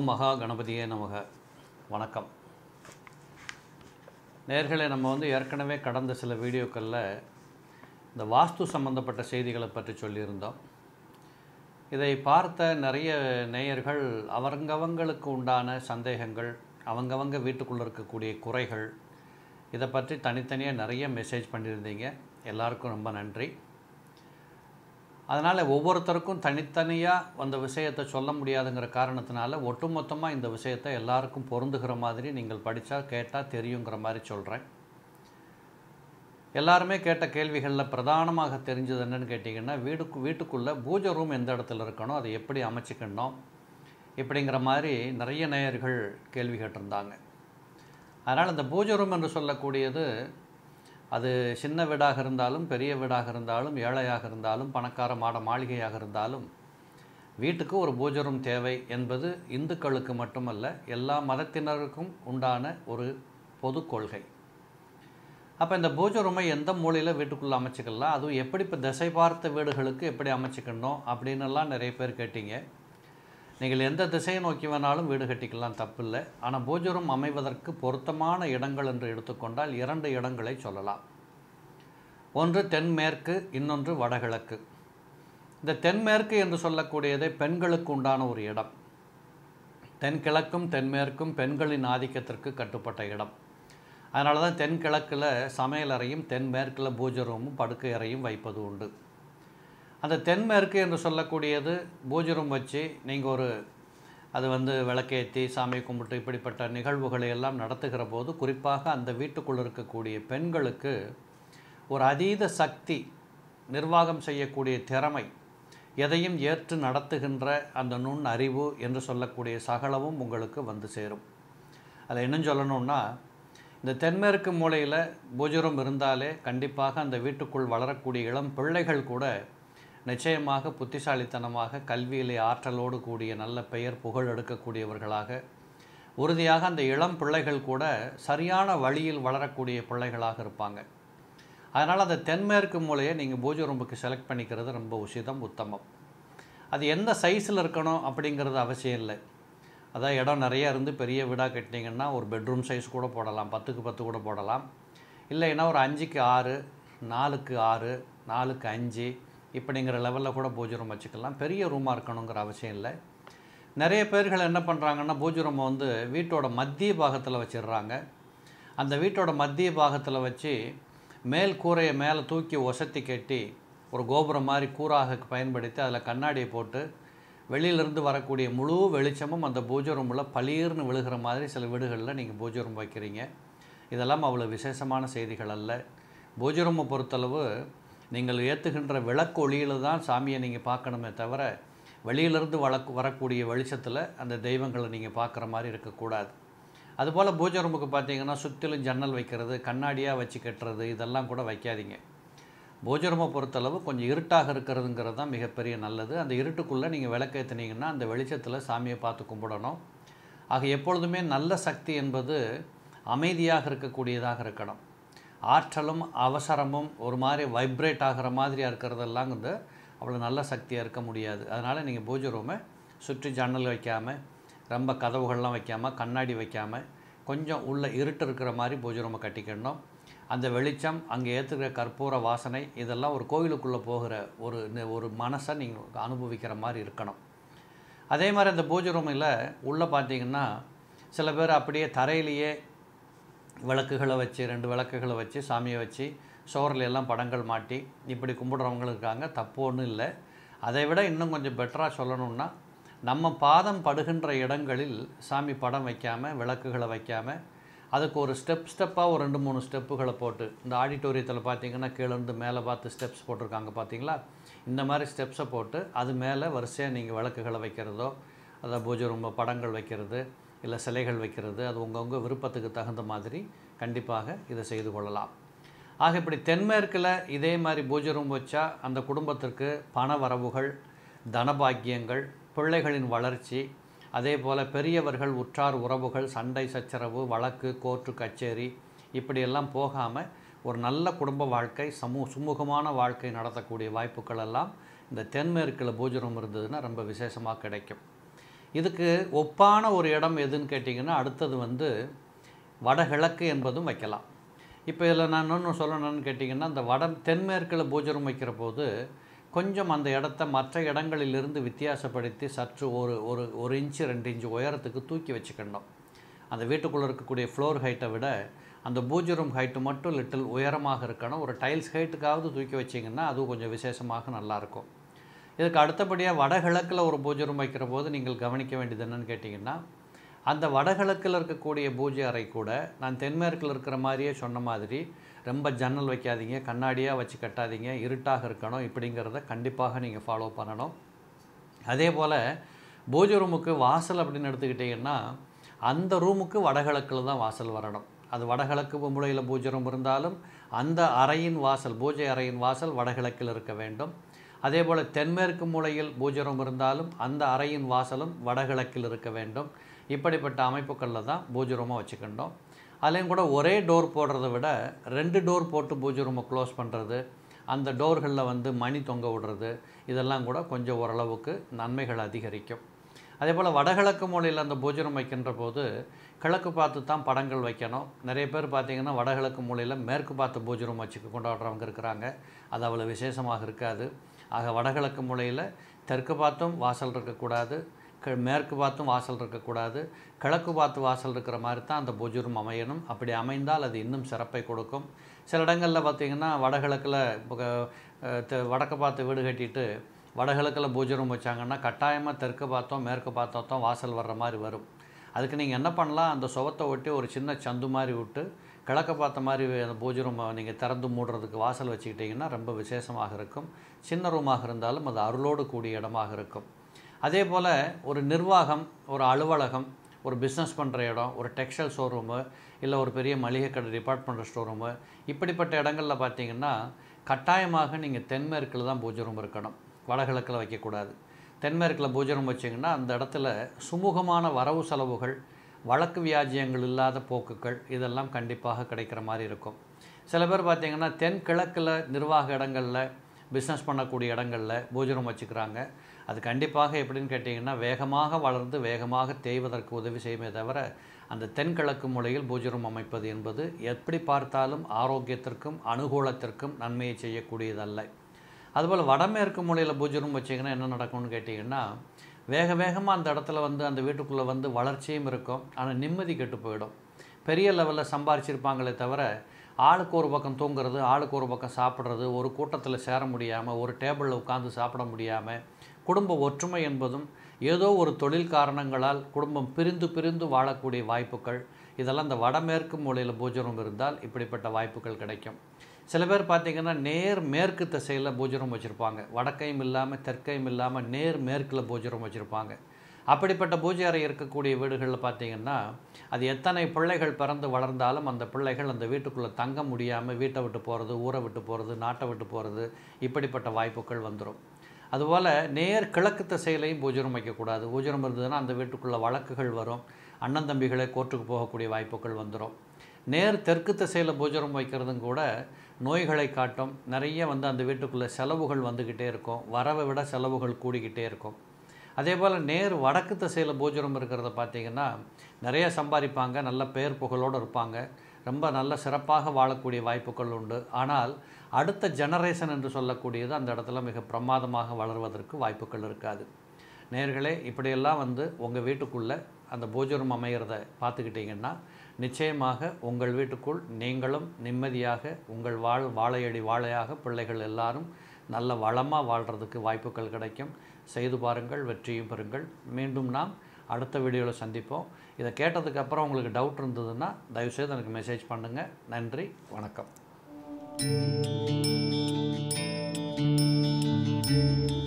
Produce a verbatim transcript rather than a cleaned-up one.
ஓம் மகா கணபதியே நமக. வணக்கம் நேயர்களே, நம்ம வந்து ஏற்கனவே கடந்த சில வீடியோக்களில் இந்த வாஸ்து சம்பந்தப்பட்ட செய்திகளை பற்றி சொல்லியிருந்தோம். இதை பார்த்த நிறைய நேயர்கள் அவங்கவங்களுக்கு உண்டான சந்தேகங்கள், அவங்கவங்க வீட்டுக்குள்ளே இருக்கக்கூடிய குறைகள், இதை பற்றி தனித்தனியாக நிறைய மெசேஜ் பண்ணியிருந்தீங்க. எல்லாருக்கும் ரொம்ப நன்றி. அதனால் ஒவ்வொருத்தருக்கும் தனித்தனியாக அந்த விஷயத்தை சொல்ல முடியாதுங்கிற காரணத்தினால ஒட்டுமொத்தமாக இந்த விஷயத்தை எல்லாருக்கும் பொருந்துகிற மாதிரி நீங்கள் படித்தா கேட்டால் தெரியுங்கிற மாதிரி சொல்கிறேன். எல்லாருமே கேட்ட கேள்விகளில் பிரதானமாக தெரிஞ்சது என்னென்னு கேட்டிங்கன்னா, வீடுக்கு வீட்டுக்குள்ளே பூஜை ரூம் எந்த இடத்துல இருக்கணும், அதை எப்படி அமைச்சிக்கணும், இப்படிங்கிற மாதிரி நிறைய நேயர்கள் கேள்வி கேட்டிருந்தாங்க. அதனால் இந்த பூஜை ரூம் என்று சொல்லக்கூடியது அது சின்ன வீடாக இருந்தாலும், பெரிய வீடாக இருந்தாலும், ஏழையாக இருந்தாலும், பணக்கார மாட மாளிகையாக இருந்தாலும் வீட்டுக்கு ஒரு பூஜை ரூம் தேவை என்பது இந்துக்களுக்கு மட்டுமல்ல, எல்லா மதத்தினருக்கும் உண்டான ஒரு பொது கொள்கை. அப்போ இந்த பூஜை ரூமை எந்த மூலையில் வீட்டுக்குள்ளே அமைச்சிக்கலாம், அதுவும் எப்படி இப்போ திசை பார்த்த வீடுகளுக்கு எப்படி அமைச்சிக்கணும் அப்படின்னுலாம் நிறைய பேர் கேட்டீங்க. நீங்கள் எந்த திசையை நோக்கி வேணாலும் வீடு கட்டிக்கலாம், தப்பில்லை. ஆனால் பூஜை ரூம் அமைவதற்கு பொருத்தமான இடங்கள் என்று எடுத்துக்கொண்டால் இரண்டு இடங்களை சொல்லலாம். ஒன்று தென்மேற்கு, இன்னொன்று வடகிழக்கு. இந்த தென்மேற்கு என்று சொல்லக்கூடியதை பெண்களுக்கு உண்டான ஒரு இடம். தென்கிழக்கும் தென்மேற்கும் பெண்களின் ஆதிக்கத்திற்கு கட்டுப்பட்ட இடம். அதனால தான் தென்கிழக்கில் சமையலறையும் தென்மேற்கில் பூஜை ரூமும் படுக்கை அறையும் வைப்பது உண்டு. அந்த தென்மேற்கு என்று சொல்லக்கூடியது பூஜை ரூம் வச்சு நீங்கள் ஒரு அது வந்து விளக்கேற்றி சாமி கும்பிட்டு இப்படிப்பட்ட நிகழ்வுகளை எல்லாம் நடத்துகிற போது, குறிப்பாக அந்த வீட்டுக்குள்ளே இருக்கக்கூடிய பெண்களுக்கு ஒரு அதீத சக்தி, நிர்வாகம் செய்யக்கூடிய திறமை, எதையும் ஏற்று நடத்துகின்ற அந்த நுண் அறிவு என்று சொல்லக்கூடிய சகலமும் உங்களுக்கு வந்து சேரும். அதில் இன்னும் சொல்லணுன்னா, இந்த தென்மேற்கு மூலையில் பூஜை ரூம் இருந்தாலே கண்டிப்பாக அந்த வீட்டுக்குள் வளரக்கூடிய இளம் பிள்ளைகள் கூட நிச்சயமாக புத்திசாலித்தனமாக, கல்வியிலே ஆற்றலோடு கூடிய நல்ல பெயர் புகழ் எடுக்கக்கூடியவர்களாக, உறுதியாக அந்த இளம் பிள்ளைகள் கூட சரியான வழியில் வளரக்கூடிய பிள்ளைகளாக இருப்பாங்க. அதனால் அந்த தென்மேற்கு மூலையை நீங்கள் பூஜை ரூமுக்கு செலக்ட் பண்ணிக்கிறது ரொம்ப உசிதம், உத்தமம். அது எந்த சைஸில் இருக்கணும் அப்படிங்கிறது அவசியம் இல்லை. அதான் இடம் நிறையா இருந்து பெரிய வீடாக கட்டினீங்கன்னா ஒரு பெட்ரூம் சைஸ் கூட போடலாம், பத்துக்கு பத்து கூட போடலாம். இல்லைன்னா ஒரு அஞ்சுக்கு ஆறு, நாலுக்கு ஆறு, நாலுக்கு அஞ்சு இப்படிங்கிற லெவலில் கூட பூஜை ரூம் வச்சுக்கலாம். பெரிய ரூமாக இருக்கணுங்கிற அவசியம் இல்லை. நிறைய பேர்கள் என்ன பண்ணுறாங்கன்னா, பூஜை ரூமை வந்து வீட்டோட மத்திய பாகத்தில் வச்சிடுறாங்க. அந்த வீட்டோட மத்திய பாகத்தில் வச்சு மேல் கூரையை மேலே தூக்கி ஒசத்தி கட்டி ஒரு கோபுரம் மாதிரி கூறாக பயன்படுத்தி அதில் கண்ணாடியை போட்டு வெளியிலேருந்து வரக்கூடிய முழு வெளிச்சமும் அந்த பூஜை ரூமில் பளீர்னு விழுகிற மாதிரி சில வீடுகளில் நீங்கள் பூஜை ரூம் வைக்கிறீங்க. இதெல்லாம் அவ்வளோ விசேஷமான செய்திகள் அல்ல. பூஜை ரூமை பொறுத்தளவு நீங்கள் ஏற்றுகின்ற விளக்கு ஒளியில் தான் சாமியை நீங்கள் பார்க்கணுமே தவிர, வெளியிலிருந்து வளக்கு வரக்கூடிய வெளிச்சத்தில் அந்த தெய்வங்களை நீங்கள் பார்க்குற மாதிரி இருக்கக்கூடாது. அதுபோல் பூஜை ரூமுக்கு பார்த்தீங்கன்னா சுற்றிலும் ஜன்னல் வைக்கிறது, கண்ணாடியாக வச்சு கட்டுறது, இதெல்லாம் கூட வைக்காதீங்க. பூஜை ரூமை பொறுத்தளவு கொஞ்சம் இருட்டாக இருக்கிறதுங்கிறது தான் மிகப்பெரிய நல்லது. அந்த இருட்டுக்குள்ளே நீங்கள் விளக்கேற்றினீங்கன்னா அந்த வெளிச்சத்தில் சாமியை பார்த்து கும்பிடணும். ஆக எப்பொழுதுமே நல்ல சக்தி என்பது அமைதியாக இருக்கக்கூடியதாக இருக்கணும். ஆற்றலும் அவசரமும் ஒரு மாதிரி வைப்ரேட் ஆகிற மாதிரியாக இருக்கிறதெல்லாம் வந்து அவ்வளோ நல்ல சக்தியாக இருக்க முடியாது. அதனால் நீங்கள் பூஜை ரூமை சுற்றி ஜன்னல் வைக்காமல், ரொம்ப கதவுகள்லாம் வைக்காமல், கண்ணாடி வைக்காமல், கொஞ்சம் உள்ள இருட்டு இருக்கிற மாதிரி பூஜை ரூமை கட்டிக்கணும். அந்த வெளிச்சம், அங்கே ஏற்றுக்கிற கற்பூர வாசனை, இதெல்லாம் ஒரு கோவிலுக்குள்ளே போகிற ஒரு ஒரு மனசை நீங்கள் அனுபவிக்கிற மாதிரி இருக்கணும். அதே மாதிரி அந்த பூஜை ரூமில் உள்ளே பார்த்தீங்கன்னா சில பேர் அப்படியே தரையிலேயே விளக்குகளை வச்சு, ரெண்டு விளக்குகளை வச்சு சாமியை வச்சு சோரில் எல்லாம் படங்கள் மாட்டி இப்படி கும்பிடுறவங்களும் இருக்காங்க. தப்பு ஒன்றும் இல்லை. அதை விட இன்னும் கொஞ்சம் பெட்டராக சொல்லணுன்னா, நம்ம பாதம் படுகின்ற இடங்களில் சாமி படம் வைக்காமல், விளக்குகளை வைக்காமல், அதுக்கு ஒரு ஸ்டெப் ஸ்டெப்பாக ஒரு ரெண்டு மூணு ஸ்டெப்புகளை போட்டு, இந்த ஆடிட்டோரியத்தில் பார்த்தீங்கன்னா கீழேருந்து மேலே பார்த்து ஸ்டெப்ஸ் போட்டிருக்காங்க பார்த்தீங்களா, இந்த மாதிரி ஸ்டெப்ஸை போட்டு அது மேலே வரிசையாக நீங்கள் விளக்குகளை வைக்கிறதோ, அதை பூஜை ரூம் படங்கள் வைக்கிறது, இல்லை சிலைகள் வைக்கிறது, அது உங்கவுங்க விருப்பத்துக்கு தகுந்த மாதிரி கண்டிப்பாக இதை செய்து கொள்ளலாம். ஆக இப்படி தென்மேற்கில் இதே மாதிரி பூஜை ரூம் வச்சா அந்த குடும்பத்திற்கு பண வரவுகள், தனபாக்கியங்கள், பிள்ளைகளின் வளர்ச்சி, அதே போல் பெரியவர்கள், உற்றார் உறவுகள், சண்டை சச்சரவு, வழக்கு, கோர்ட்டு கச்சேரி இப்படியெல்லாம் போகாமல் ஒரு நல்ல குடும்ப வாழ்க்கை, சமூ சுமூகமான வாழ்க்கை நடத்தக்கூடிய வாய்ப்புகள் எல்லாம் இந்த தென்மேற்கில் பூஜை ரூம் இருந்ததுன்னா ரொம்ப விசேஷமாக கிடைக்கும். இதுக்கு ஒப்பான ஒரு இடம் எதுன்னு கேட்டிங்கன்னா அடுத்தது வந்து வடகிழக்கு என்பதும் வைக்கலாம். இப்போ இதில் நான் இன்னொன்று சொல்லணும்னு கேட்டிங்கன்னா, அந்த வட தென்மேற்கில் பூஜை ரூம் வைக்கிற போது கொஞ்சம் அந்த இடத்த மற்ற இடங்களிலிருந்து வித்தியாசப்படுத்தி சற்று ஒரு ஒரு ஒரு இன்ச்சு ரெண்டு இன்ச்சு உயரத்துக்கு தூக்கி வச்சுக்கணும். அந்த வீட்டுக்குள்ளே இருக்கக்கூடிய ஃப்ளோர் ஹைட்டை விட அந்த பூஜை ரூம் ஹைட்டு மட்டும் லிட்டில் உயரமாக இருக்கணும். ஒரு டைல்ஸ் ஹைட்டுக்காவது தூக்கி வச்சிங்கன்னா அதுவும் கொஞ்சம் விசேஷமாக நல்லாயிருக்கும். இதுக்கு அடுத்தபடியாக வடகிழக்கில் ஒரு பூஜை ரூம் வைக்கிற போது நீங்கள் கவனிக்க வேண்டியது என்னென்னு கேட்டிங்கன்னா, அந்த வடகிழக்கில் இருக்கக்கூடிய பூஜை அறை கூட நான் தென்மேற்கில் இருக்கிற மாதிரியே சொன்ன மாதிரி ரொம்ப ஜன்னல் வைக்காதீங்க, கண்ணாடியாக வச்சு கட்டாதீங்க, இருட்டாக இருக்கணும். இப்படிங்கிறத கண்டிப்பாக நீங்கள் ஃபாலோ பண்ணணும். அதே போல் பூஜை ரூமுக்கு வாசல் அப்படின்னு எடுத்துக்கிட்டிங்கன்னா அந்த ரூமுக்கு வடகிழக்கில் தான் வாசல் வரணும். அது வடகிழக்கு மூலையில் பூஜை ரூம் இருந்தாலும் அந்த அறையின் வாசல் பூஜை அறையின் வாசல் வடகிழக்கில் இருக்க வேண்டும். அதே போல் தென்மேற்கு மூலையில் பூஜை ரூம் இருந்தாலும் அந்த அறையின் வாசலும் வடகிழக்கில் இருக்க வேண்டும். இப்படிப்பட்ட அமைப்புகளில் தான் பூஜை ரூமை வச்சுக்கணும். அதுலேயும் கூட ஒரே டோர் போடுறத விட ரெண்டு டோர் போட்டு பூஜை ரூமை க்ளோஸ் பண்ணுறது, அந்த டோர்களில் வந்து மணி தொங்க விடுறது, இதெல்லாம் கூட கொஞ்சம் ஓரளவுக்கு நன்மைகள் அதிகரிக்கும். அதே போல் வடகிழக்கு மூலையில் அந்த பூஜை ரூம் வைக்கின்ற போது கிழக்கு பார்த்து தான் படங்கள் வைக்கணும். நிறைய பேர் பார்த்திங்கன்னா வடகிழக்கு மூலையில் மேற்கு பார்த்து பூஜை ரூம் வச்சு கொண்டாடுறவங்க இருக்கிறாங்க. அது அவ்வளோ விசேஷமாக இருக்காது. ஆக வடகிழக்கு மூலையில் தெற்கு பார்த்தும் வாசல் இருக்கக்கூடாது, மேற்கு பார்த்தும் வாசல் இருக்கக்கூடாது, கிழக்கு பார்த்து வாசல் இருக்கிற மாதிரி தான் அந்த பூஜை ரூம் அமையணும். அப்படி அமைந்தால் அது இன்னும் சிறப்பை கொடுக்கும். சில இடங்களில் பார்த்திங்கன்னா வடகிழக்கில் வடக்கு பார்த்து வீடு கட்டிட்டு வடகிழக்கில் பூஜை ரூம் வச்சாங்கன்னா கட்டாயமாக தெற்கு பார்த்தோம் மேற்கு பார்த்தோம் வாசல் வர்ற மாதிரி வரும். அதுக்கு நீங்கள் என்ன பண்ணலாம், அந்த சுவத்தை ஒட்டி ஒரு சின்ன சந்து மாதிரி விட்டு கிழக்க பார்த்த மாதிரி அந்த பூஜை ரூமை நீங்கள் திறந்து மூடுறதுக்கு வாசல் வச்சுக்கிட்டிங்கன்னா ரொம்ப விசேஷமாக இருக்கும். சின்ன ரூமாக இருந்தாலும் அது அருளோடு கூடிய இடமாக இருக்கும். அதே போல் ஒரு நிர்வாகம், ஒரு அலுவலகம், ஒரு பிஸ்னஸ் பண்ணுற இடம், ஒரு டெக்ஸ்டைல் ஷோரூமு, இல்லை ஒரு பெரிய மளிகை கடை டிபார்ட்மெண்டல் ஸ்டோரூமு, இப்படிப்பட்ட இடங்களில் பார்த்திங்கன்னா கட்டாயமாக நீங்கள் தென்மேற்கில் தான் பூஜை ரூம் இருக்கணும், வடகிழக்கில் வைக்கக்கூடாது. தென்மேற்கில் பூஜை ரூம் வச்சிங்கன்னா அந்த இடத்துல சுமூகமான வரவு செலவுகள், வழக்கு வியாஜியங்கள் இல்லாத போக்குகள் இதெல்லாம் கண்டிப்பாக கிடைக்கிற மாதிரி இருக்கும். சில பேர் பார்த்திங்கன்னா தென்கிழக்கில் நிர்வாக இடங்களில் பிஸ்னஸ் பண்ணக்கூடிய இடங்களில் பூஜை ரூம் வச்சுக்கிறாங்க. அது கண்டிப்பாக எப்படின்னு கேட்டிங்கன்னா வேகமாக வளர்ந்து வேகமாக தேய்வதற்கு உதவி செய்யுமே தவிர அந்த தென்கிழக்கு மூலையில் பூஜை ரூம் அமைப்பது என்பது எப்படி பார்த்தாலும் ஆரோக்கியத்திற்கும் அனுகூலத்திற்கும் நன்மையை செய்யக்கூடியதல்ல. அதுபோல் வடமேற்கு மூலையில் பூஜை ரூம் வச்சிங்கன்னா என்ன நடக்கும்னு கேட்டிங்கன்னா வேக வேகமாக அந்த இடத்துல வந்து அந்த வீட்டுக்குள்ளே வந்து வளர்ச்சியும் இருக்கும், ஆனால் நிம்மதி கெட்டு போயிடும். பெரிய லெவலில் சம்பாரிச்சிருப்பாங்களே தவிர ஆளுக்கு ஒரு பக்கம் தூங்குறது, ஆளுக்கு ஒரு பக்கம் சாப்பிட்றது, ஒரு கூட்டத்தில் சேர முடியாமல், ஒரு டேபிளில் உட்காந்து சாப்பிட முடியாமல், குடும்ப ஒற்றுமை என்பதும் ஏதோ ஒரு தொழில் காரணங்களால் குடும்பம் பிரிந்து பிரிந்து வாழக்கூடிய வாய்ப்புகள், இதெல்லாம் இந்த வடமேற்கு மூலையில் பூஜை ரூம் இருந்தால் இப்படிப்பட்ட வாய்ப்புகள் கிடைக்கும். சில பேர் பார்த்திங்கன்னா நேர் மேற்கு திசையில் பூஜை ரூம் வச்சுருப்பாங்க, வடக்கையும் இல்லாமல் தெற்கையும் இல்லாமல் நேர் மேற்கில் பூஜை ரூம் வச்சுருப்பாங்க. அப்படிப்பட்ட பூஜை அறை இருக்கக்கூடிய வீடுகளில் பார்த்திங்கன்னா அது எத்தனை பிள்ளைகள் பிறந்து வளர்ந்தாலும் அந்த பிள்ளைகள் அந்த வீட்டுக்குள்ளே தங்க முடியாமல் வீட்டை விட்டு போகிறது, ஊரை விட்டு போகிறது, நாட்டை விட்டு போகிறது, இப்படிப்பட்ட வாய்ப்புகள் வந்துடும். அதுபோல் நேர் கிழக்கு திசையிலையும் பூஜை ரூம் வைக்கக்கூடாது. பூஜை ரூம் இருந்ததுன்னா அந்த வீட்டுக்குள்ளே வழக்குகள் வரும், அண்ணன் தம்பிகளை கோர்ட்டுக்கு போகக்கூடிய வாய்ப்புகள் வந்துடும். நேர் தெற்கு திசையில் பூஜை ரூம் வைக்கிறதும் கூட நோய்களை காட்டும். நிறைய வந்து அந்த வீட்டுக்குள்ளே செலவுகள் வந்துக்கிட்டே இருக்கும், வரவை விட செலவுகள் கூடிக்கிட்டே இருக்கும். அதே போல் நேர் வடக்கு திசையில் பூஜை ரூம் இருக்கிறத பார்த்திங்கன்னா நிறைய சம்பாதிப்பாங்க, நல்ல பேர் புகழோடு இருப்பாங்க, ரொம்ப நல்ல சிறப்பாக வாழக்கூடிய வாய்ப்புகள் உண்டு. ஆனால் அடுத்த ஜெனரேஷன் என்று சொல்லக்கூடியது அந்த இடத்துல மிக பிரமாதமாக வளர்வதற்கு வாய்ப்புகள் இருக்காது. நேர்களே, இப்படியெல்லாம் வந்து உங்கள் வீட்டுக்குள்ளே அந்த பூஜை ரூம் அமைகிறத பார்த்துக்கிட்டிங்கன்னா நிச்சயமாக உங்கள் வீட்டுக்குள் நீங்களும் நிம்மதியாக உங்கள் வாழ் வாழையடி வாழையாக பிள்ளைகள் எல்லாரும் நல்ல வளமாக வாழ்கிறதுக்கு வாய்ப்புகள் கிடைக்கும். செய்து பாருங்கள், வெற்றியும் பெறுங்கள். மீண்டும் நாம் அடுத்த வீடியோவில் சந்திப்போம். இதை கேட்டதுக்கப்புறம் உங்களுக்கு டவுட் இருந்ததுன்னா தயவுசெய்து எனக்கு மெசேஜ் பண்ணுங்கள். நன்றி, வணக்கம்.